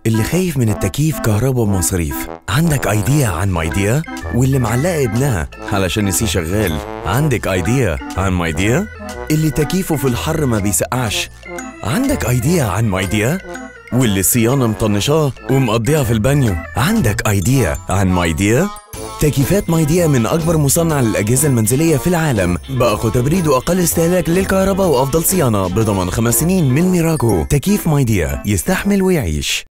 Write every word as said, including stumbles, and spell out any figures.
اللي خايف من التكييف كهرباء ومصاريف، عندك ايديا عن مايديا؟ واللي معلقه ابنها علشان نسيه شغال، عندك ايديا عن مايديا؟ اللي تكييفه في الحر ما بيسقعش، عندك ايديا عن مايديا؟ واللي الصيانه مطنشاه ومقضيها في البانيو، عندك ايديا عن مايديا؟ تكييفات مايديا من أكبر مصنع للأجهزة المنزلية في العالم، بأقوى تبريد وأقل استهلاك للكهرباء وأفضل صيانة بضمان خمس سنين من ميراكو. تكييف مايديا يستحمل ويعيش.